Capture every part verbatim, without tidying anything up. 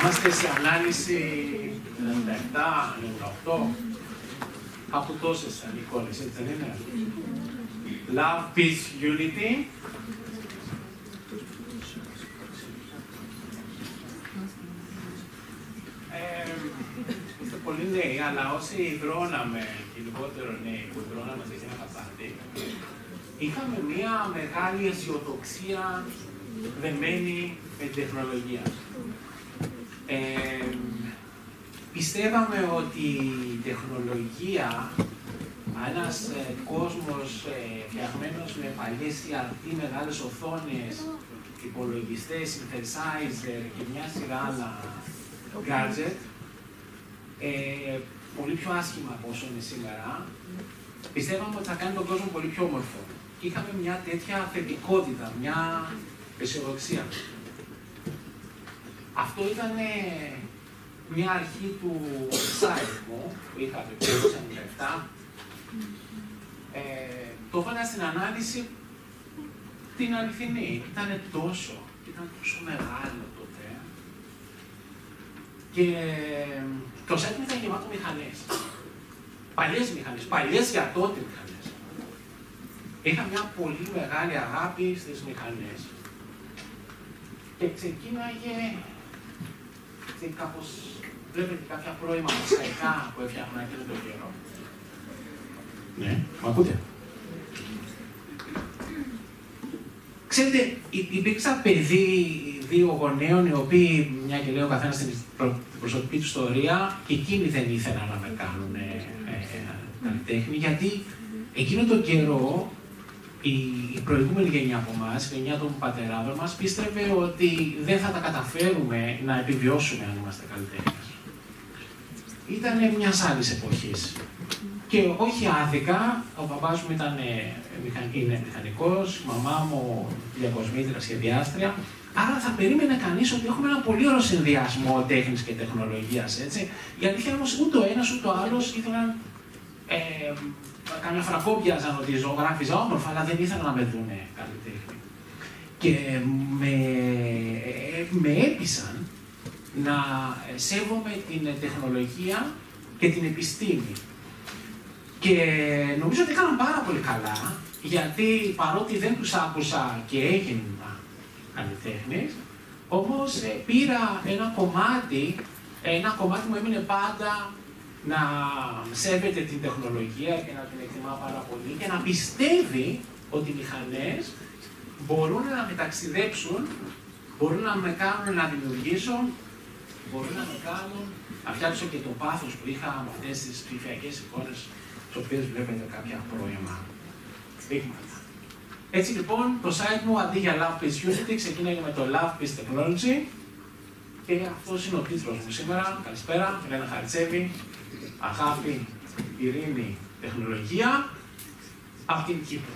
Είμαστε σε ανάλυση ενενήντα επτά, ενενήντα οκτώ, από τόσες εικόνες, έτσι δεν είναι? Love, Peace, Unity. Ε, είστε πολύ νέοι, αλλά όσοι δρώναμε και λιγότερο νέοι που δρώναμε σε εκείνα τα πάρτι, είχαμε μία μεγάλη αισιοδοξία δεμένη με την τεχνολογία. Ε, πιστεύαμε ότι η τεχνολογία, ένας ε, κόσμος ε, φτιαγμένος με παλιές σι αρ τι, μεγάλες οθόνες, υπολογιστές, synthesizer και μια σειρά άλλα gadget, ε, πολύ πιο άσχημα από όσο είναι σήμερα, πιστεύαμε ότι θα κάνει τον κόσμο πολύ πιο όμορφο. Και είχαμε μια τέτοια θετικότητα, μια αισιοδοξία. Αυτό ήταν μια αρχή του site μου, που είχα το χίλια εννιακόσια ενενήντα επτά. Ε, το έβαλα στην ανάλυση την αληθινή. Ήταν τόσο, ήταν τόσο μεγάλο τότε. Και το site μου ήταν γεμάτο μηχανές. Παλιές μηχανές, παλιές για τότε μηχανές. Είχα μια πολύ μεγάλη αγάπη στις μηχανές. Και ξεκίναγε, και κάπως, βλέπετε κάποια πρώιμα μοσαϊκά που έφτιαχνα εκείνο τον καιρό. Ναι, μ' ακούτε? Ξέρετε, υπήρξα παιδί δύο γονέων, οι οποίοι, μια και λέει ο καθένας την προσωπική του ιστορία, και εκείνοι δεν ήθελαν να με κάνουν ε, ε, καλλιτέχνη, γιατί εκείνο τον καιρό η, η προηγούμενη γενιά από εμάς, η γενιά των πατεράδων μας, πίστευε ότι δεν θα τα καταφέρουμε να επιβιώσουμε αν είμαστε καλλιτέχνες. Ήταν μιας άλλης εποχής. Και όχι άδικα, ο παπάς μου ήταν είναι μηχανικός, η μαμά μου διακοσμήτρια, σχεδιάστρια. Άρα θα περίμενε κανείς ότι έχουμε ένα πολύ ωραίο συνδυασμό τέχνης και τεχνολογίας, έτσι. Η αλήθεια όμως ούτε ο ένας ούτε ο άλλος ήθελαν. Ε, Καμιά φορά κόμπιαζαν ότι ζωγράφιζα όμορφα, αλλά δεν ήθελαν να με δούνε καλλιτέχνη. Και με, με έπεισαν να σέβομαι την τεχνολογία και την επιστήμη. Και νομίζω ότι έκαναν πάρα πολύ καλά, γιατί παρότι δεν τους άκουσα και έγινα καλλιτέχνης, όμως πήρα ένα κομμάτι, ένα κομμάτι μου έμεινε πάντα να σέβεται την τεχνολογία και να την εκτιμά πάρα πολύ και να πιστεύει ότι οι μηχανές μπορούν να με ταξιδέψουν, μπορούν να με κάνουν να δημιουργήσω, μπορούν να με κάνουν να φτιάξω και το πάθος που είχα με αυτές τις ψηφιακές εικόνες, τις οποίες βλέπετε κάποια πρώιμα δείγματα. Έτσι λοιπόν, το site μου αντί για Love, Peace, Unity ξεκίναγε με το Love, Peace, Technology και αυτός είναι ο τίτλος μου σήμερα. Καλησπέρα, Ελένα Χαριτσέβη. Αγάπη, ειρήνη, τεχνολογία από την Κύπρο.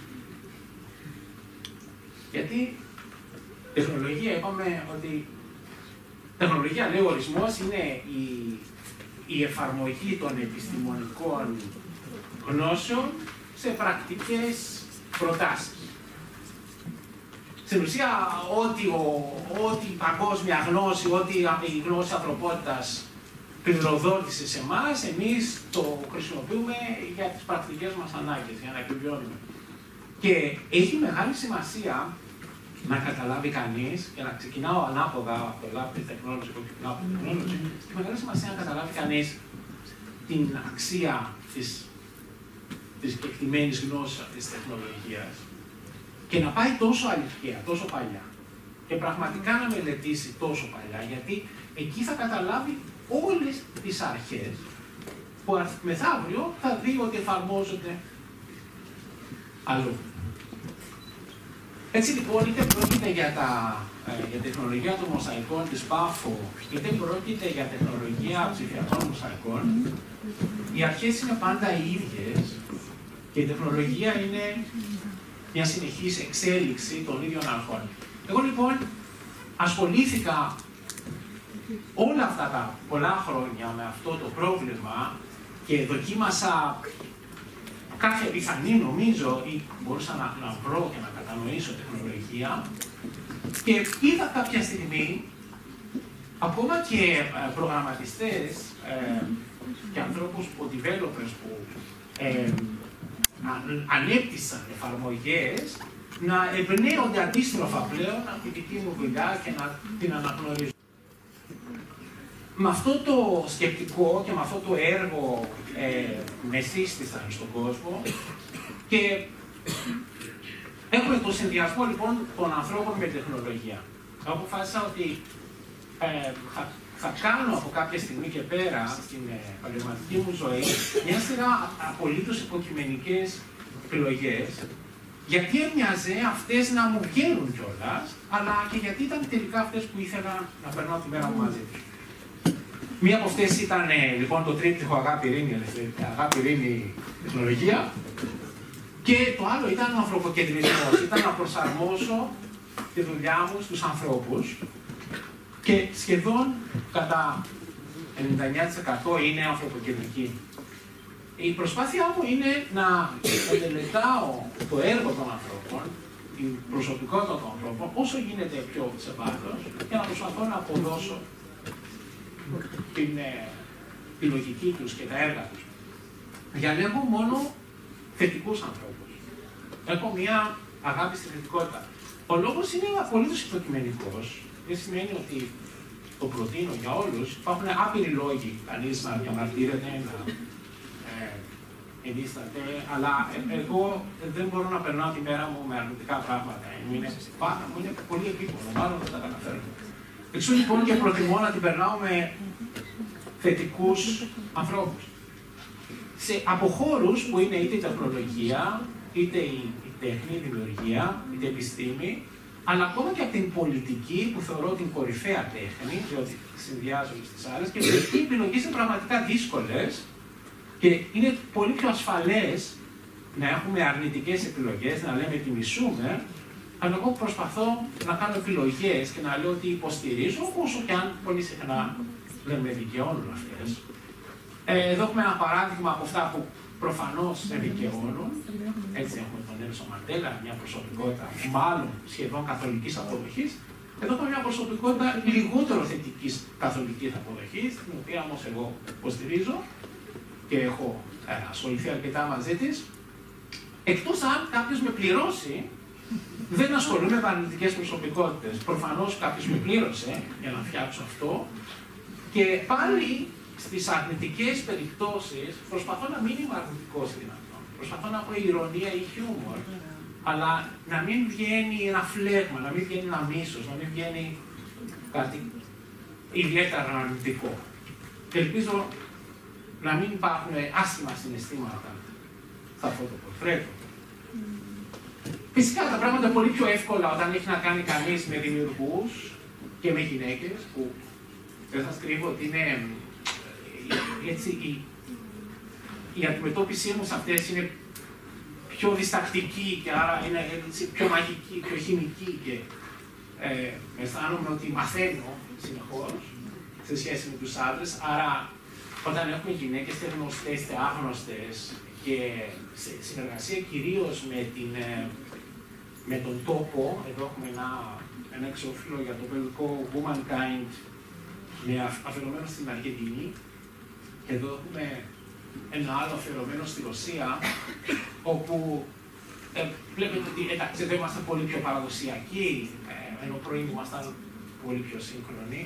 Γιατί τεχνολογία, είπαμε ότι τεχνολογία, λέει ο ορισμός, είναι η, η εφαρμογή των επιστημονικών γνώσεων σε πρακτικές προτάσεις. Στην ουσία, ό,τι, ό,τι παγκόσμια γνώση, ό,τι η γνώση ανθρωπότητας πυροδότησε σε εμάς, εμείς το χρησιμοποιούμε για τις πρακτικές μας ανάγκες, για να επιβιώνουμε. Και έχει μεγάλη σημασία να καταλάβει κανείς, και να ξεκινάω ανάποδα από το Love, Peace, Technology, που ξεκινάω από το Technology, έχει μεγάλη σημασία να καταλάβει κανείς την αξία της, της κεκτημένης γνώσης αυτής της τεχνολογίας και να πάει τόσο αληθεία, τόσο παλιά και πραγματικά να μελετήσει τόσο παλιά, γιατί εκεί θα καταλάβει όλες τις αρχές που μεθαύριο θα δει ότι εφαρμόζονται αλλού. Έτσι λοιπόν, είτε πρόκειται για, τα, ε, για τεχνολογία των μοσαϊκών της Πάφο, είτε πρόκειται για τεχνολογία ψηφιακών μοσαϊκών, οι αρχές είναι πάντα οι ίδιες και η τεχνολογία είναι μια συνεχής εξέλιξη των ίδιων αρχών. Εγώ λοιπόν ασχολήθηκα όλα αυτά τα πολλά χρόνια με αυτό το πρόβλημα και δοκίμασα κάθε πιθανή, νομίζω, ή μπορούσα να, να βρω και να κατανοήσω τεχνολογία και είδα κάποια στιγμή ακόμα και προγραμματιστές ε, και ανθρώπους που developers που ε, ανέπτυσαν εφαρμογές να εμπνέονται αντίστροφα πλέον από τη δική μου δουλειά και να την αναγνωρίζουν. Με αυτό το σκεπτικό και με αυτό το έργο ε, με σύστησαν στον κόσμο και έχουμε το συνδυασμό λοιπόν των ανθρώπων με τεχνολογία. Αποφάσισα ότι ε, θα, θα κάνω από κάποια στιγμή και πέρα στην ε, επαγγελματική μου ζωή μια σειρά απολύτως υποκειμενικές επιλογές, γιατί έμοιαζε αυτές να μου βγαίνουν κιόλας, αλλά και γιατί ήταν τελικά αυτές που ήθελα να περνάω τη μέρα μου μαζί τους. Μία από αυτές ήταν ε, λοιπόν το τρίπτυχο αγάπη, ειρήνη, αγάπη, ειρήνη, τεχνολογία. Και το άλλο ήταν ο ανθρωποκεντρισμός. Ήταν να προσαρμόσω τη δουλειά μου στους ανθρώπους και σχεδόν κατά ενενήντα εννέα τοις εκατό είναι ανθρωποκεντρική. Η προσπάθειά μου είναι να μελετάω το έργο των ανθρώπων, την προσωπικότητα των ανθρώπων, όσο γίνεται πιο σε βάθος και να προσπαθώ να αποδώσω την, ε, τη λογική τους και τα έργα τους. Διαλέγω μόνο θετικούς ανθρώπους. Έχω μια αγάπη στη θετικότητα. Ο λόγος είναι απολύτως υποκειμενικός. Δεν σημαίνει ότι το προτείνω για όλους. Υπάρχουν άπειροι λόγοι κανείς να διαμαρτύρεται, να ε, ενίσταται, αλλά ε, εγώ δεν μπορώ να περνάω τη μέρα μου με αρνητικά πράγματα. Μου είναι, πάρα, μου είναι πολύ επίπονο, μάλλον δεν τα καταφέρω. Εξού λοιπόν και προτιμώ να την περνάω με θετικούς ανθρώπους. Σε, από χώρους που είναι είτε η τεχνολογία, είτε η, η τέχνη, η δημιουργία, είτε η επιστήμη, αλλά ακόμα και από την πολιτική που θεωρώ την κορυφαία τέχνη, διότι συνδυάζομαι στις άλλες, και οι επιλογές είναι πραγματικά δύσκολες και είναι πολύ πιο ασφαλές να έχουμε αρνητικές επιλογές, να λέμε τι μισούμε, αλλά εγώ προσπαθώ να κάνω επιλογές και να λέω ότι υποστηρίζω, όσο και αν πολύ συχνά δεν με δικαιώνουν αυτές. Ε, εδώ έχουμε ένα παράδειγμα από αυτά που προφανώς δεν δικαιώνουν. Έτσι έχουμε τον Νέλσον Μαντέλα, μια προσωπικότητα μάλλον σχεδόν καθολικής αποδοχής. Εδώ έχουμε μια προσωπικότητα λιγότερο θετικής καθολικής αποδοχής, την οποία όμως εγώ υποστηρίζω και έχω ε, ασχοληθεί αρκετά μαζί της. Εκτός αν κάποιος με πληρώσει, δεν ασχολούμαι με αρνητικές προσωπικότητες. Προφανώς κάποιος με πλήρωσε για να φτιάξω αυτό. Και πάλι στις αρνητικές περιπτώσεις προσπαθώ να μην είμαι αρνητικός δυνατόν. Προσπαθώ να έχω ηρωνία ή χιούμορ. Αλλά να μην βγαίνει ένα φλέγμα, να μην βγαίνει ένα μίσος, να μην βγαίνει κάτι ιδιαίτερα αρνητικό. Και ελπίζω να μην υπάρχουν άσχημα συναισθήματα σε αυτό το πορτρέτο. Φυσικά τα πράγματα είναι πολύ πιο εύκολα όταν έχει να κάνει κανείς με δημιουργούς και με γυναίκες, που δεν σας κρύβω ότι είναι έτσι, η, η αντιμετώπιση μου σε αυτές είναι πιο διστακτική και άρα είναι έτσι, πιο μαγική, πιο χημική και ε, αισθάνομαι ότι μαθαίνω συνεχώς σε σχέση με τους άντρες, άρα όταν έχουμε γυναίκες είτε γνωστές είτε άγνωστες και σε συνεργασία κυρίως με, την, ε, με τον τόπο, εδώ έχουμε ένα, ένα εξώφυλλο για το περιοδικό Womankind με αφιερωμένο στην Αργεντινή. Και εδώ έχουμε ένα άλλο αφιερωμένο στη Ρωσία, όπου ε, βλέπετε ότι εντάξει, εδώ είμαστε πολύ πιο παραδοσιακοί, ε, ενώ πριν ήμασταν πολύ πιο σύγχρονοι.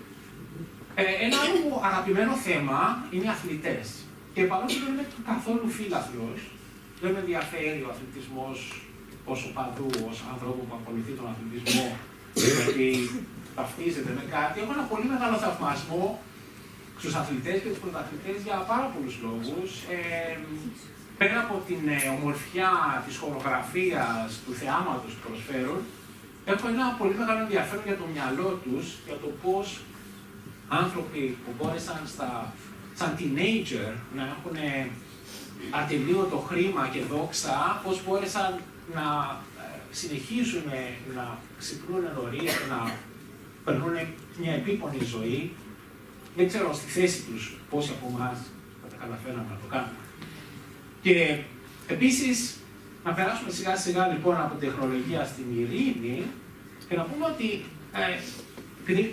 Ε, ένα άλλο μου αγαπημένο θέμα είναι οι αθλητές. Και παρόλο που δεν είμαι καθόλου φίλαθλος, δεν με ενδιαφέρει ο αθλητισμός ως οπαδού, ως ανθρώπου που ακολουθεί τον αθλητισμό, γιατί ταυτίζεται με κάτι. Έχω ένα πολύ μεγάλο θαυμασμό στους αθλητές και τους πρωταθλητές για πάρα πολλούς λόγους. Ε, πέρα από την ε, ομορφιά της χορογραφίας, του θεάματος που προσφέρουν, έχω ένα πολύ μεγάλο ενδιαφέρον για το μυαλό τους, για το πώς άνθρωποι που μπόρεσαν στα, σαν teenager να έχουν ατελείωτο χρήμα και δόξα, πώς μπόρεσαν να ε, συνεχίσουν να ξυπνούν νωρίς και να περνούν μια επίπονη ζωή. Δεν ξέρω στη θέση τους πόσοι από εμάς θα τα καταφέραμε να το κάνουμε. Και επίσης, να περάσουμε σιγά σιγά λοιπόν από τεχνολογία στην ειρήνη και να πούμε ότι ε, επειδή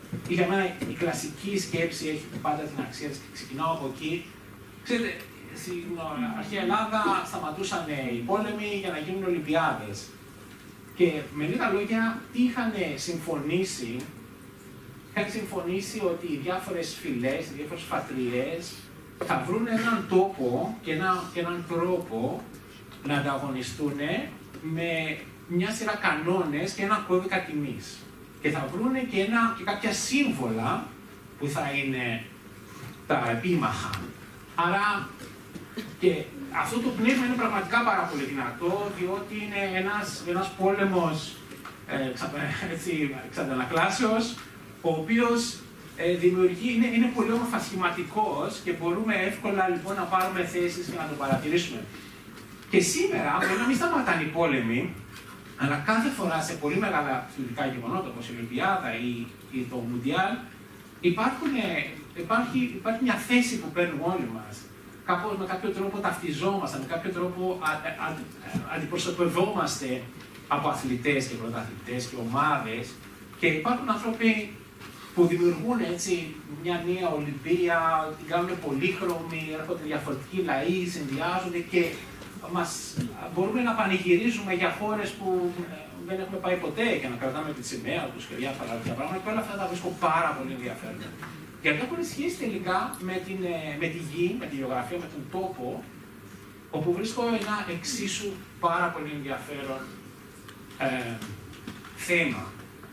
Για μένα η κλασική σκέψη έχει πάντα την αξία της και ξεκινάω από εκεί. Ξέρετε, στην αρχαία Ελλάδα σταματούσαν οι πόλεμοι για να γίνουν Ολυμπιάδες. Και με λίγα λόγια, τι είχαν συμφωνήσει, είχαν συμφωνήσει ότι οι διάφορες φυλές, οι διάφορες πατριές θα βρουν έναν τόπο και, ένα, και έναν τρόπο να ανταγωνιστούν με μια σειρά κανόνες και ένα κώδικα τιμής. Και θα βρουν και, ένα, και κάποια σύμβολα που θα είναι τα επίμαχα. Άρα και αυτό το πνεύμα είναι πραγματικά πάρα πολύ δυνατό, διότι είναι ένας, ένας πόλεμος ε, ξα, έτσι, εξαντανακλάσεως, ο οποίος ε, δημιουργεί, είναι, είναι πολύ όμορφα σχηματικός και μπορούμε εύκολα λοιπόν να πάρουμε θέσεις και να το παρατηρήσουμε. Και σήμερα μπορεί να μην σταματάνε οι πόλεμοι, αλλά κάθε φορά σε πολύ μεγάλα αθλητικά γεγονότα, όπως η Ολυμπιάδα ή, ή το Μουντιάλ, υπάρχουν, υπάρχει, υπάρχει μια θέση που παίρνουμε όλοι μας. Κάπως με κάποιο τρόπο ταυτιζόμαστε, με κάποιο τρόπο α, α, α, αντιπροσωπευόμαστε από αθλητές και πρωταθλητές και ομάδες. Και υπάρχουν άνθρωποι που δημιουργούν έτσι μια νέα Ολυμπία, την κάνουν πολύχρωμη, έρχονται διαφορετικοί λαοί, συνδυάζονται και μας μπορούμε να πανηγυρίζουμε για χώρες που δεν έχουμε πάει ποτέ και να κρατάμε τη σημαία τους και διάφορα τέτοια πράγματα και όλα αυτά τα βρίσκω πάρα πολύ ενδιαφέροντα. Γιατί έχουν σχέση τελικά με, την, με τη γη, με τη γεωγραφία, με τον τόπο, όπου βρίσκω ένα εξίσου πάρα πολύ ενδιαφέρον ε, θέμα.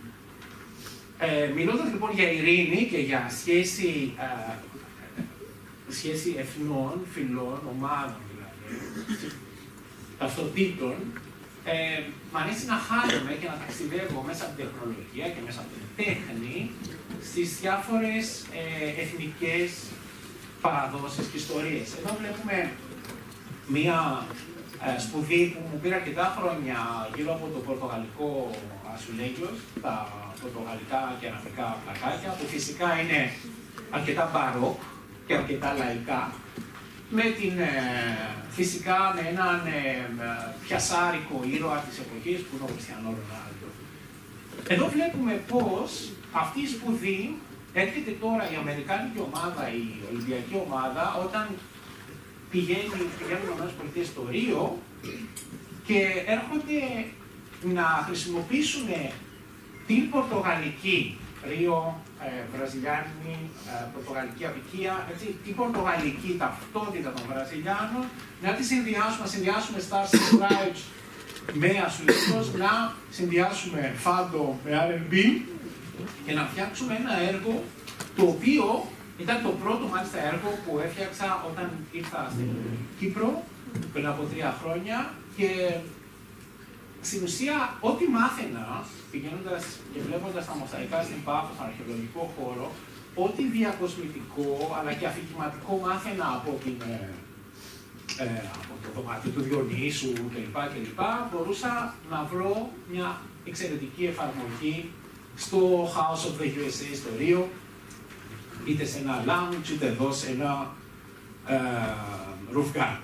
Ε, μιλώντας λοιπόν για ειρήνη και για σχέση, ε, σχέση εθνών, φυλών, ομάδων δηλαδή, ταυτοτήτων, ε, μ' αρέσει να χάνομαι και να ταξιδεύω μέσα από την τεχνολογία και μέσα από την τέχνη στις διάφορες ε, εθνικές παραδόσεις και ιστορίες. Εδώ βλέπουμε μία ε, σπουδή που μου πήρε αρκετά χρόνια γύρω από το πορτογαλικό ασουλέγιος, τα πορτογαλικά και αραβικά πλακάκια, που φυσικά είναι αρκετά μπαρόκ και αρκετά λαϊκά, με την, ε, φυσικά με έναν ε, πιασάρικο ήρωα της εποχής που είναι ο Κριστιανό Ρονάλντο. Εδώ βλέπουμε πώς αυτή η σπουδή έρχεται τώρα η Αμερικάνικη ομάδα, η Ολυμπιακή ομάδα, όταν πηγαίνει, πηγαίνουν οι ΗΠΑ στο Ρίο και έρχονται να χρησιμοποιήσουν την πορτογαλική, Ρίο, ε, βραζιλιάνη, ε, πορτογαλική απικία, έτσι, την πορτογαλική ταυτότητα των Βραζιλιάνων, να τη συνδυάσουμε, να συνδυάσουμε Stars and Stripes με ασουλίτος, να συνδυάσουμε φάντο με αρ εν μπι και να φτιάξουμε ένα έργο το οποίο ήταν το πρώτο μάλιστα έργο που έφτιαξα όταν ήρθα στην Κύπρο πριν από τρία χρόνια και στην ουσία ό,τι μάθαινα πηγαίνοντας και βλέποντας τα μοσαϊκά στην Πάφο, στον αρχαιολογικό χώρο, ό,τι διακοσμητικό αλλά και αφηγηματικό μάθαινα από, την, ε, από το δωμάτιο του Διονύσου κλπ. κλπ. Μπορούσα να βρω μια εξαιρετική εφαρμογή στο House of the γιου ες έι στο Ρίο, είτε σε ένα lounge, είτε εδώ σε ένα ε, roof garden.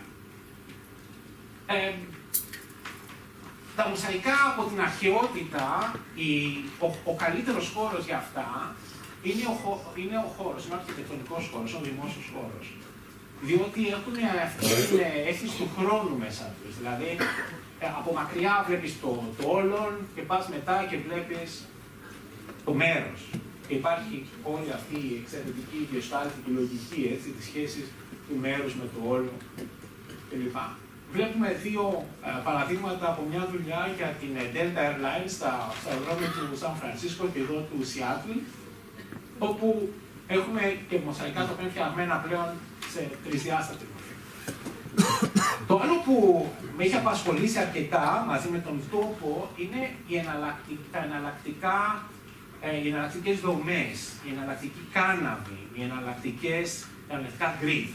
Ε, τα μοσαϊκά από την αρχαιότητα, η, ο, ο καλύτερος χώρος για αυτά είναι ο, είναι ο χώρος, είναι ο αρχιτεκτονικός χώρος, ο δημόσιος χώρος. Διότι έχουν αυτή την αίσθηση του χρόνου μέσα τους. Δηλαδή, από μακριά βλέπεις το, το όλον και πας μετά και βλέπεις το μέρος. Και υπάρχει όλη αυτή η εξαιρετική γεστάλτη λογική, έτσι, της σχέσης του μέρους με το όλο κλπ. Βλέπουμε δύο ε, παραδείγματα από μια δουλειά για την Delta Airlines στα, στα αεροδρόμια του Σαν Φρανσίσκο και εδώ του Σιάτλ, όπου έχουμε και μοσαϊκά τα οποία είναι φτιαγμένα πλέον σε τρισδιάστατη μορφή. Το άλλο που με έχει απασχολήσει αρκετά μαζί με τον τόπο είναι οι εναλλακτικ, τα εναλλακτικά, ε, οι εναλλακτικές δομές, η εναλλακτική κάναβη, οι εναλλακτικές, τα εναλλακτικά grid.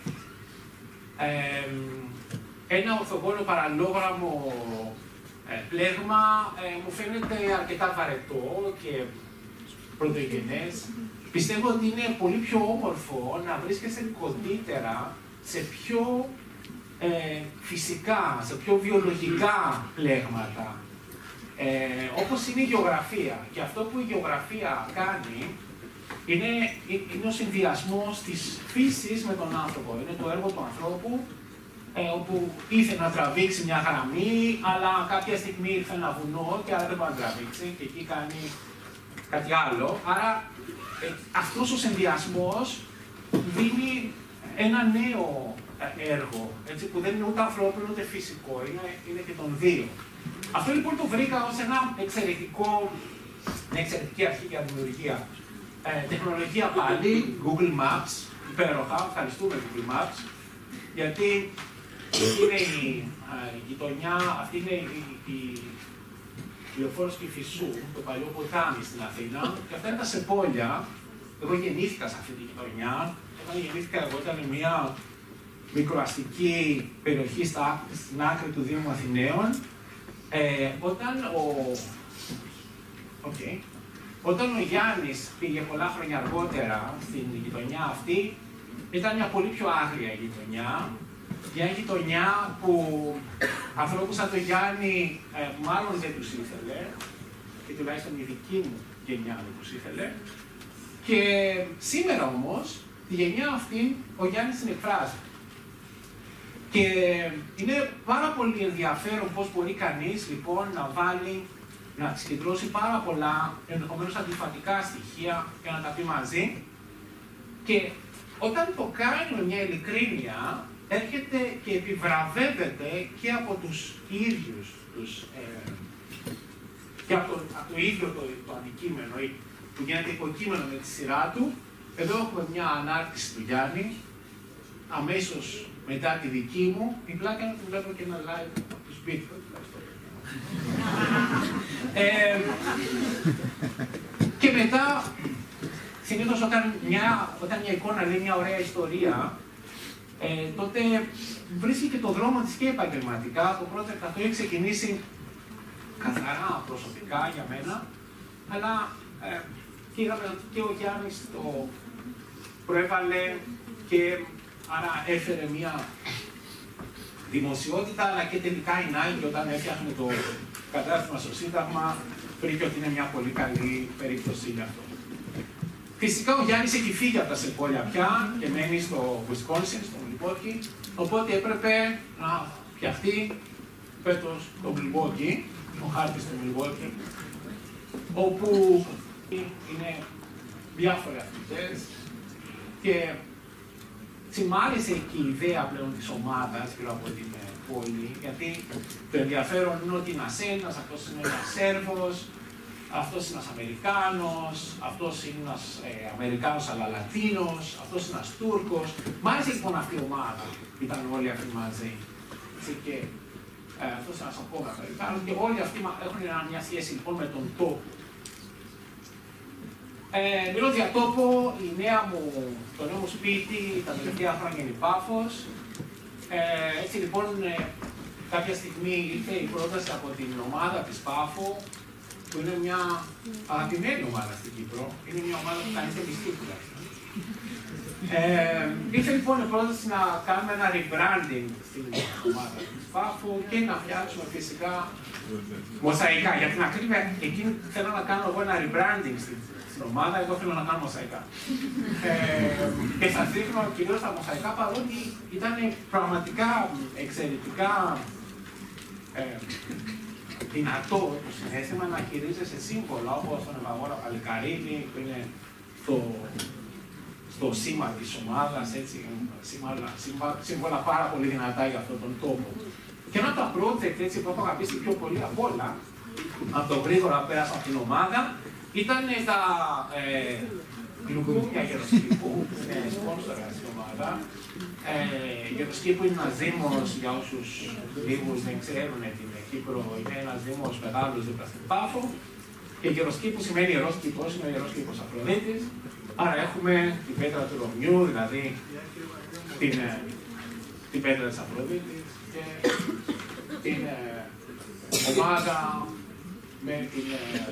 Ε, ένα ορθογώνιο παραλληλόγραμμο ε, πλέγμα ε, μου φαίνεται αρκετά βαρετό και πρωτογενές. Πιστεύω ότι είναι πολύ πιο όμορφο να βρίσκεσαι κοντύτερα σε πιο ε, φυσικά, σε πιο βιολογικά πλέγματα, ε, όπως είναι η γεωγραφία. Και αυτό που η γεωγραφία κάνει Είναι, είναι ο συνδυασμός της φύσης με τον άνθρωπο. Είναι το έργο του ανθρώπου, ε, όπου ήθελε να τραβήξει μια γραμμή, αλλά κάποια στιγμή ήρθε ένα βουνό και άρα δεν μπορεί να τραβήξει και εκεί κάνει κάτι άλλο. Άρα ε, αυτός ο συνδυασμός δίνει ένα νέο έργο, έτσι, που δεν είναι ούτε ανθρώπινο ούτε φυσικό, είναι, είναι και των δύο. Αυτό λοιπόν το βρήκα ως ένα εξαιρετικό, μια εξαιρετική αρχή για δημιουργία. Ε, τεχνολογία πάλι, Google Maps, υπέροχα, ευχαριστούμε Google Maps, γιατί είναι η, η γειτονιά, αυτή είναι η, η, η Λεωφόρος Κηφισού, το παλιό ποτάμι στην Αθήνα, και αυτά είναι τα Σεπόλια. Εγώ γεννήθηκα σε αυτή τη γειτονιά. Όταν γεννήθηκα εγώ ήταν μια μικροαστική περιοχή στα, στην άκρη του Δήμου Αθηναίων. Ε, όταν ο... Okay. Όταν ο Γιάννης πήγε πολλά χρόνια αργότερα στην γειτονιά αυτή, ήταν μια πολύ πιο άγρια γειτονιά. Μια γειτονιά που ανθρώπους σαν τον Γιάννη ε, μάλλον δεν τους ήθελε, και τουλάχιστον η δική μου γενιά δεν τους ήθελε. Και σήμερα όμως, τη γενιά αυτή, ο Γιάννης την εκφράζει. Και είναι πάρα πολύ ενδιαφέρον πώς μπορεί κανείς λοιπόν να βάλει, να συγκεντρώσει πάρα πολλά ενδεχομένως αντιφατικά στοιχεία και να τα πει μαζί. Και όταν το κάνει με μια ειλικρίνεια, έρχεται και επιβραβεύεται και από τους ίδιους τους, ε, και από το, από το ίδιο το, το αντικείμενο, που γίνεται υποκείμενο με τη σειρά του. Εδώ έχουμε μια ανάρτηση του Γιάννη, αμέσως μετά τη δική μου. Η πλάκα είναι ότι βλέπω και ένα live από τους Beatles. ε, και μετά, συνήθως όταν μια, όταν μια εικόνα λέει μια ωραία ιστορία, ε, τότε βρίσκει και το δρόμο της και επαγγελματικά. Το project αυτό έχει ξεκινήσει καθαρά προσωπικά για μένα, αλλά ε, και είδαμε ότι και ο Γιάννης το προέβαλε και άρα έφερε μια δημοσιότητα, αλλά και τελικά η Nike όταν έφτιαχνε το κατάστημα στο Σύνταγμα βρήκε ότι είναι μια πολύ καλή περίπτωση γι' αυτό. Φυσικά ο Γιάννης έχει φύγει από τα Σεπόλια πια και μένει στο Wisconsin, στο Milwaukee, οπότε έπρεπε να φτιαχτεί φέτος το Milwaukee, ο χάρτης του Milwaukee, όπου είναι διάφοροι αθλητές και μ' άρεσε και η ιδέα πλέον της ομάδας γύρω από την πόλη, γιατί το ενδιαφέρον είναι ότι είναι ένας Έλληνας, αυτός είναι ένας Σέρβος, αυτός είναι ένας Αμερικάνος, αυτός είναι ένας ε, Αμερικάνος αλλά Λατίνος, αυτός είναι ένας Τούρκος. Μ' άρεσε λοιπόν αυτή η ομάδα, ήταν όλοι αυτοί μαζί. Και ε, αυτός είναι ένας ακόμα Αμερικάνος και όλοι αυτοί έχουν μια σχέση λοιπόν με τον τόπο. Ε, μιλώ για τόπο, η νέα μου, το νέο μου σπίτι τα τελευταία χρόνια είναι η Πάφος. Ε, έτσι λοιπόν, ε, κάποια στιγμή ήρθε η πρόταση από την ομάδα της Πάφο, που είναι μια αγαπημένη ομάδα στην Κύπρο. Είναι μια ομάδα που κανείς δεν πιστεύει τουλάχιστον. Ε, ήρθε λοιπόν η πρόταση να κάνουμε ένα rebranding στην ομάδα της Πάφο και να φτιάξουμε φυσικά μοσαϊκά. Για την ακρίβεια, εκείνη θέλω να κάνω εγώ ένα rebranding στην στην ομάδα, εγώ θέλω να κάνω μοσαϊκά. ε, και σας δείχνω κυρίως τα μοσαϊκά, παρότι ήταν πραγματικά εξαιρετικά ε, δυνατό το συναίσθημα να χειρίζεσαι σύμβολα όπως τον Ευαγόρα Παλικαρίδη, που είναι το, στο σήμα της ομάδας, έτσι, σύμβολα, σύμβολα πάρα πολύ δυνατά για αυτόν τον τόπο. Και ένα από τα project έτσι, που έχω αγαπήσει πιο πολύ απ' όλα, από το γρήγορα πέρασα από την ομάδα, ήταν τα ε, γλουκούμια γεροσκήπου, που είναι σπόνσορα στην ομάδα. Ε, γεροσκήπου είναι ένας δήμος, για όσους λίγους δεν ξέρουν την Κύπρο, είναι ένας δήμος μεγάλος δίπλα στην Πάφο. Και γεροσκήπου σημαίνει ιερός κήπος, είναι ο ιερός κήπος Αφροδίτης. Άρα έχουμε την πέτρα του Ρωμιού, δηλαδή την, την πέτρα της Αφροδίτης και την ε, ομάδα με την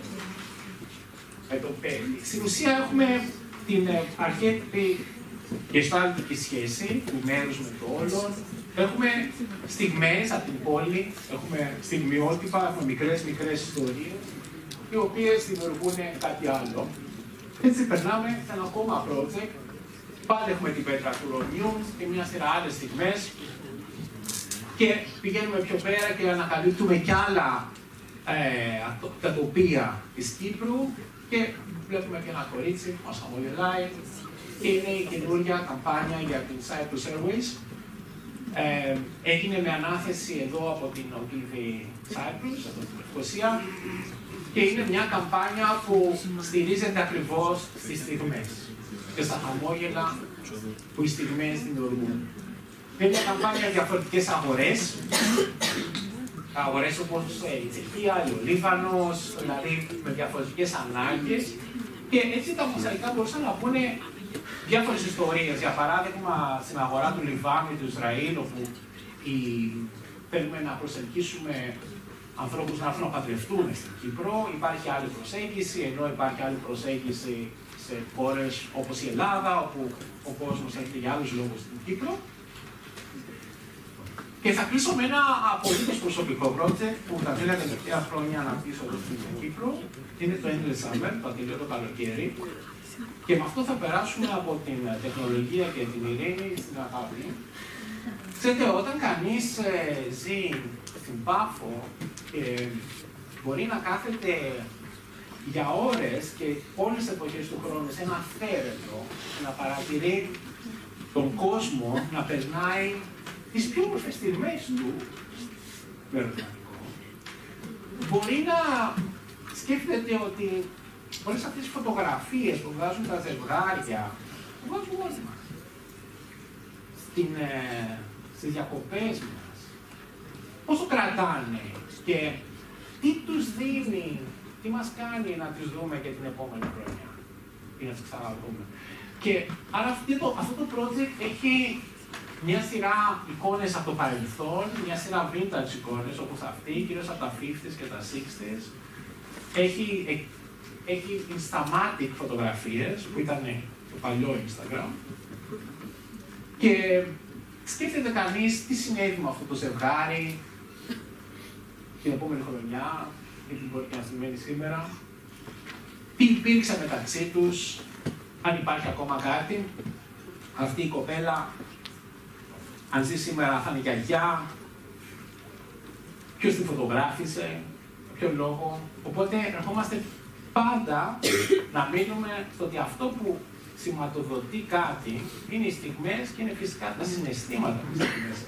με το παιδί. Στην ουσία έχουμε την αρχέτυπη γεστάλτικη σχέση του μέρους με το όλον. Έχουμε στιγμές από την πόλη, έχουμε στιγμιότυπα, έχουμε μικρές μικρές ιστορίες, οι οποίες δημιουργούν κάτι άλλο. Έτσι περνάμε σε ένα ακόμα project. Πάλι έχουμε την πέτρα του Ρονιού και μια σειρά άλλες στιγμές. Και πηγαίνουμε πιο πέρα και ανακαλύπτουμε κι άλλα ε, τα τοπία της Κύπρου και βλέπουμε και ένα κορίτσι που μας χαμογελάει. Και είναι η καινούργια καμπάνια για την Cyprus Airways. Ε, έγινε με ανάθεση εδώ από την Ogilvy Cyprus, από την Λευκοσία, και είναι μια καμπάνια που στηρίζεται ακριβώς στις στιγμές και στα χαμόγελα που οι στιγμές δημιουργούν. Είναι μια καμπάνια για διαφορετικές αγορές, αγορές όπως η Τσεχία, ο Λίβανος, δηλαδή με διαφορετικές ανάγκες, και έτσι τα μοσαϊκά μπορούσαν να πούνε διάφορες ιστορίες. Για παράδειγμα, στην αγορά του Λιβάνου ή του Ισραήλ, όπου η... θέλουμε να προσελκύσουμε ανθρώπους να έρθουν να παντρευτούν στην Κύπρο, υπάρχει άλλη προσέγγιση, ενώ υπάρχει άλλη προσέγγιση σε χώρες όπως η Ελλάδα, όπου ο κόσμος έρχεται για άλλους λόγους στην Κύπρο. Και θα κλείσω με ένα απολύτως προσωπικό project που τα τρία τελευταία χρόνια αναπτύσσω εδώ στην Κύπρο. Είναι το Endless Summer, το ατελείωτο καλοκαίρι. Και με αυτό θα περάσουμε από την τεχνολογία και την ειρήνη στην αγάπη. Ξέρετε, όταν κανείς ε, ζει στην Πάφο, ε, μπορεί να κάθεται για ώρες και όλες τις εποχές του χρόνου σε ένα θέρετρο, να παρατηρεί τον κόσμο να περνάει τις πιο όμορφες στιγμές του, με ερωτηματικό. Μπορεί να σκέφτεται ότι όλες αυτές τις φωτογραφίες που βγάζουν τα ζευγάρια, που βγάζουν όλοι μας, στην, ε, στις διακοπές μας, πόσο κρατάνε και τι τους δίνει, τι μας κάνει να τους δούμε και την επόμενη χρονιά ή να τους ξαναδούμε. Και άρα αυτό το, αυτό το project έχει μια σειρά εικόνες από το παρελθόν, μια σειρά vintage εικόνες όπως αυτή, κυρίως από τα πενηκάς και τα εξήντα. Έχει, έχει instamatic φωτογραφίες, που ήταν το παλιό Instagram. Και σκέφτεται κανείς τι συνέβη με αυτό το ζευγάρι την επόμενη χρονιά, ή την μπορεί και να συμβαίνει σήμερα. Τι υπήρξε μεταξύ τους, αν υπάρχει ακόμα κάτι. Αυτή η κοπέλα, αν ζει σήμερα, θα είναι γιαγιά. Ποιος τη φωτογράφησε, για ποιο λόγο. Οπότε ερχόμαστε πάντα να μείνουμε στο ότι αυτό που σηματοδοτεί κάτι είναι οι στιγμές και είναι φυσικά τα συναισθήματα που είναι μέσα.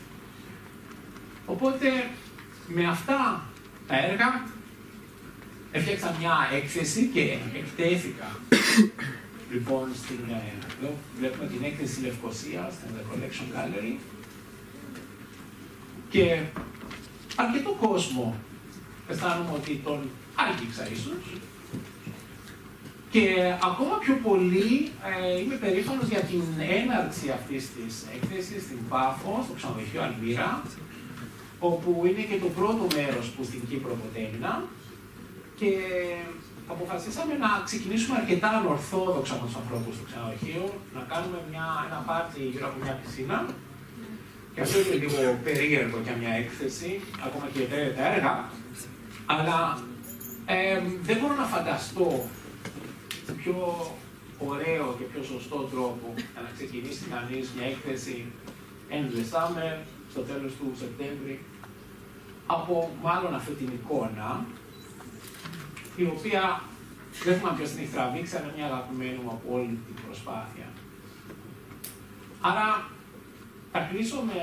Οπότε με αυτά τα έργα έφτιαξα μια έκθεση και εκτέθηκα. Λοιπόν, στην, εδώ βλέπουμε την έκθεση Λευκοσία, στην The Collection Gallery. Και αρκετό κόσμο αισθάνομαι ότι τον άγγιξα ίσως. Και ακόμα πιο πολύ ε, είμαι περήφανος για την έναρξη αυτής της έκθεσης στην Πάφο, στο ξενοδοχείο Αλμύρα, όπου είναι και το πρώτο μέρος που στην Κύπρο ποτέ έμεινα. Και αποφασίσαμε να ξεκινήσουμε αρκετά ανορθόδοξα με τους ανθρώπους στο ξενοδοχείο, να κάνουμε μια, ένα πάρτι γύρω από μια πισίνα. Και αυτό είναι λίγο περίεργο για μια έκθεση, ακόμα και τα έργα. Αλλά ε, δεν μπορώ να φανταστώ πιο ωραίο και πιο σωστό τρόπο να ξεκινήσει κανείς μια έκθεση Endless Summer στο τέλος του Σεπτέμβρη από μάλλον αυτή την εικόνα, η οποία δεν θυμάμαι ποιος την έχει τραβήξει, αλλά είναι μια αγαπημένη μου από όλη την προσπάθεια. Άρα θα κλείσω με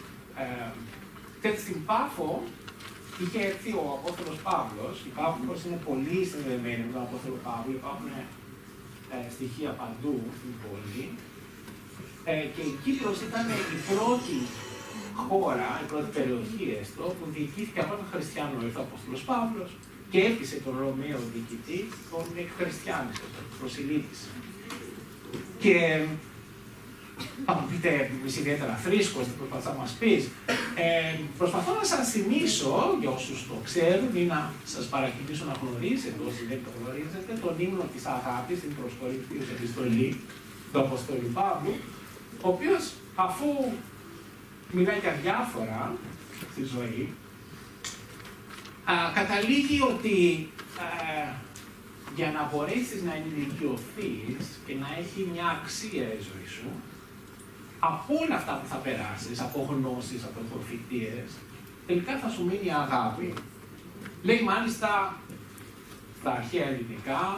ε, στην Πάφο είχε έρθει ο Απόστολος Παύλος. Η Πάφος είναι πολύ συνδεδεμένη με τον Απόστολο Παύλο, υπάρχουν ε, στοιχεία παντού στην πόλη. Ε, και η Κύπρος ήταν η πρώτη χώρα, η πρώτη περιοχή έστω, που διοικήθηκε από τον χριστιανό. Ήρθε ο Απόστολος Παύλος και έπεισε τον Ρωμαίο διοικητή, τον χριστιανό, τον προσιλήτησε. Και θα μου πείτε, είσαι ιδιαίτερα θρήσκος, τι προσπαθείς να μας πεις. Ε, προσπαθώ να σας θυμίσω, για όσους το ξέρουν, ή να σας παρακινήσω να γνωρίσετε, όσοι δεν το γνωρίζετε, τον ύμνο της αγάπης, την προσκορυφτήριος επιστολή του Αποστόλου Παύλου, ο οποίος, αφού μιλάει για διάφορα στη ζωή, α, καταλήγει ότι α, για να μπορέσεις να ενηλικιωθείς και να έχει μια αξία η ζωή σου, από όλα αυτά που θα περάσεις, από γνώσεις, από προφητείες, τελικά θα σου μείνει η αγάπη. Λέει μάλιστα στα αρχαία ελληνικά,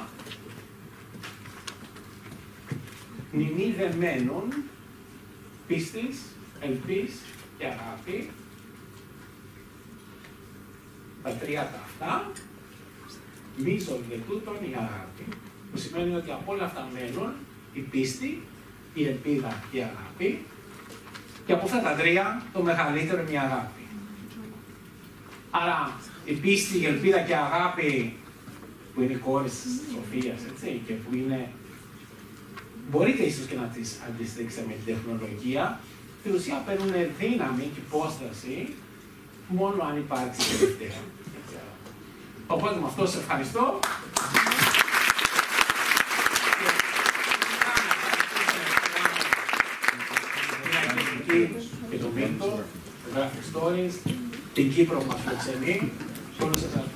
μνημεί δεμένων πίστης, ελπίς και αγάπη, τα τρία τα αυτά, μίζων δε τούτον η αγάπη. Που σημαίνει ότι από όλα αυτά μένουν η πίστη, η ελπίδα και η αγάπη, και από αυτά τα τρία το μεγαλύτερο είναι η αγάπη. Άρα η πίστη, η ελπίδα και η αγάπη, που είναι οι κόρες της σοφίας, έτσι, και που είναι, μπορείτε ίσως και να τις αντιστήξετε με την τεχνολογία, στην ουσία παίρνουν δύναμη και υπόσταση μόνο αν υπάρξει τελευταία. Οπότε με αυτό σε ευχαριστώ. Και το Μίλτο, το Graphic Stories, την Κύπρο που μας φιλοξενεί, όλους σας